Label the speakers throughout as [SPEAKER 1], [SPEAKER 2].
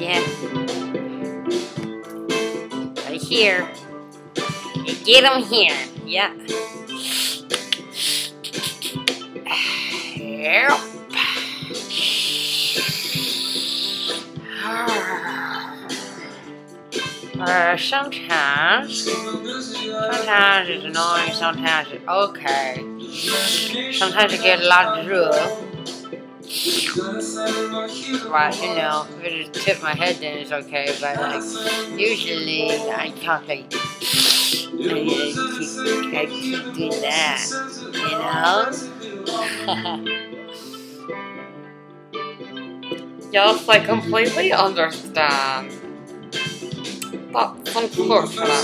[SPEAKER 1] Yeah. Right here. You get them here. Yeah. Yep. Sometimes it's annoying, sometimes it's okay. Sometimes I get a lot of drool. But, you know, if I just tip my head then it's okay, but like, usually I talk like, I keep doing that, you know? Yes, I completely understand. That's unfortunate.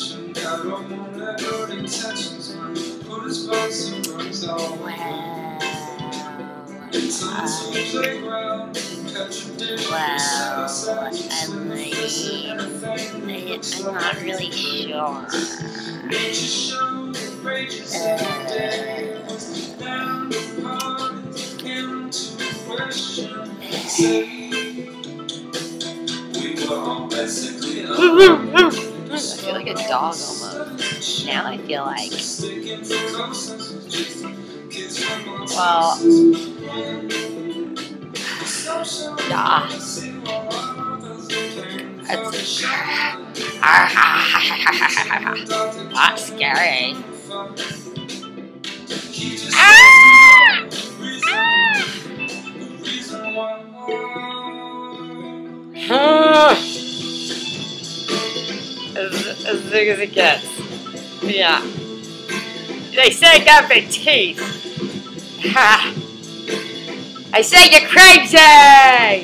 [SPEAKER 1] I'm not really sure. I feel like a dog almost. Now I feel like, well, yeah. That's scary. As big as it gets. Yeah. They say I got big teeth. Ha! I say you're crazy!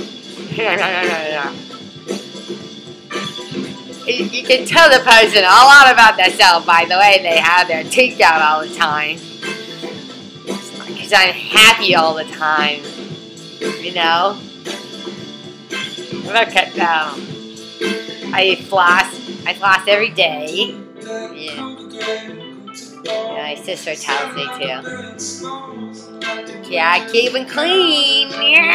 [SPEAKER 1] You can tell the person a lot about themselves by the way they have their teeth out all the time. Because I'm happy all the time. You know? Look at them. I floss every day. Yeah. My sister tells me to. Yeah, keep it clean.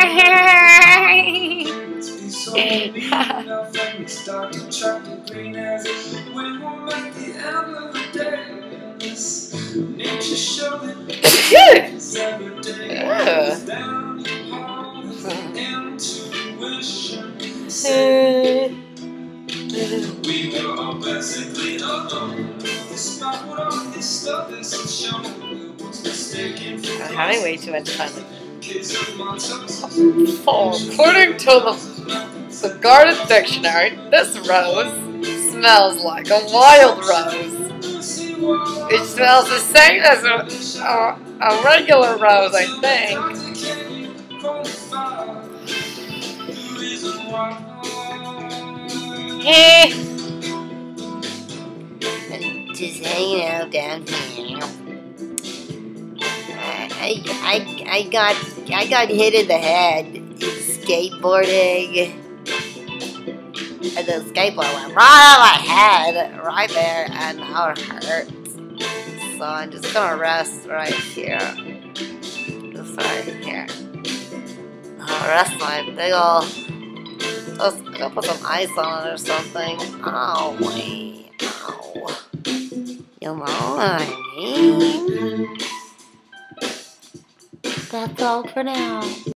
[SPEAKER 1] I'm having way too much fun. Oh, according to the Garden Dictionary, this rose smells like a wild rose. It smells the same as a regular rose, I think. Hey! Just hanging out down here. I got hit in the head skateboarding, and the skateboard went right on my head, right there, and now it hurts. So I'm just gonna rest right here, just right here. I'll rest my big ol'. Just gonna put some ice on it or something. Oh wait, ow. You know what I mean? That's all for now.